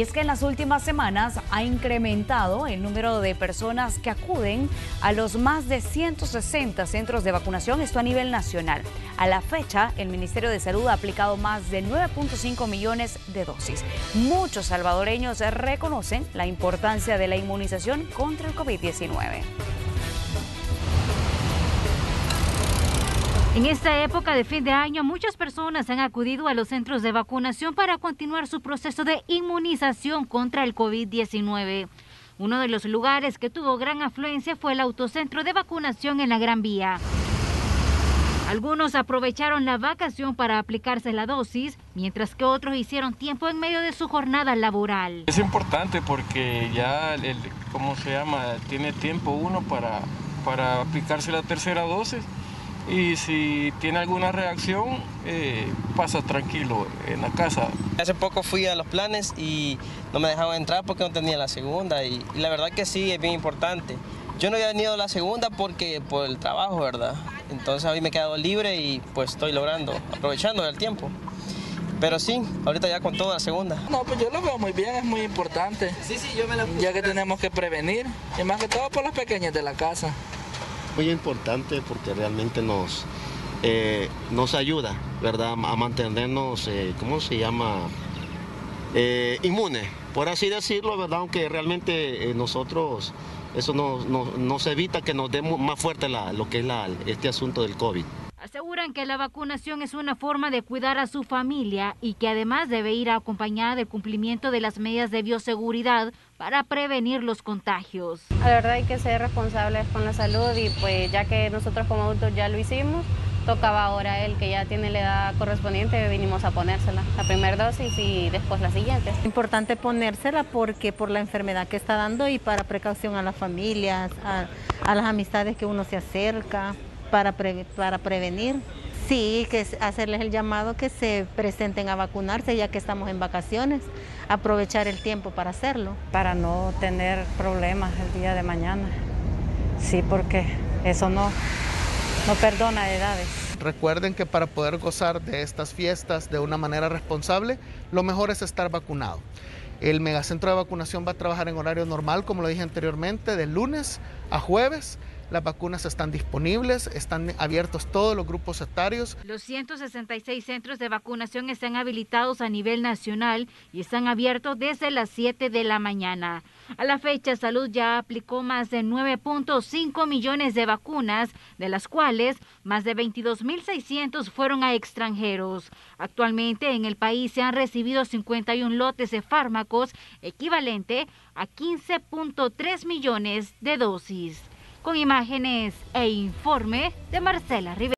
Y es que en las últimas semanas ha incrementado el número de personas que acuden a los más de 160 centros de vacunación, esto a nivel nacional. A la fecha, el Ministerio de Salud ha aplicado más de 9.5 millones de dosis. Muchos salvadoreños reconocen la importancia de la inmunización contra el COVID-19. En esta época de fin de año, muchas personas han acudido a los centros de vacunación para continuar su proceso de inmunización contra el COVID-19. Uno de los lugares que tuvo gran afluencia fue el autocentro de vacunación en la Gran Vía. Algunos aprovecharon la vacación para aplicarse la dosis, mientras que otros hicieron tiempo en medio de su jornada laboral. Es importante porque ya, tiene tiempo uno para aplicarse la tercera dosis. Y si tiene alguna reacción, pasa tranquilo en la casa. Hace poco fui a los planes y no me dejaban entrar porque no tenía la segunda y la verdad que sí, es bien importante. Yo no había venido a la segunda por el trabajo, ¿verdad? Entonces hoy me he quedado libre y pues estoy aprovechando el tiempo. Pero sí, ahorita ya con toda la segunda. No, pues yo lo veo muy bien, es muy importante. Sí, yo me la puse. Ya que tenemos que prevenir, y más que todo por las pequeñas de la casa. Muy importante porque realmente nos ayuda, ¿verdad?, a mantenernos, inmunes, por así decirlo, ¿verdad?, aunque realmente nosotros, eso nos evita que nos demos más fuerte este asunto del COVID. Aseguran que la vacunación es una forma de cuidar a su familia y que además debe ir acompañada del cumplimiento de las medidas de bioseguridad para prevenir los contagios. La verdad hay que ser responsables con la salud y pues ya que nosotros como adultos ya lo hicimos, tocaba ahora él que ya tiene la edad correspondiente, vinimos a ponérsela, la primera dosis y después la siguiente. Es importante ponérsela porque por la enfermedad que está dando y para precaución a las familias, a las amistades que uno se acerca. Para prevenir. Sí, que hacerles el llamado que se presenten a vacunarse ya que estamos en vacaciones, aprovechar el tiempo para hacerlo. Para no tener problemas el día de mañana, sí, porque eso no perdona edades. Recuerden que para poder gozar de estas fiestas de una manera responsable, lo mejor es estar vacunado. El megacentro de vacunación va a trabajar en horario normal, como lo dije anteriormente, de lunes a jueves. Las vacunas están disponibles, están abiertos todos los grupos etarios. Los 166 centros de vacunación están habilitados a nivel nacional y están abiertos desde las 7 de la mañana. A la fecha, Salud ya aplicó más de 9.5 millones de vacunas, de las cuales más de 22.600 fueron a extranjeros. Actualmente en el país se han recibido 51 lotes de fármacos, equivalente a 15.3 millones de dosis. Con imágenes e informe de Marcela Rivera.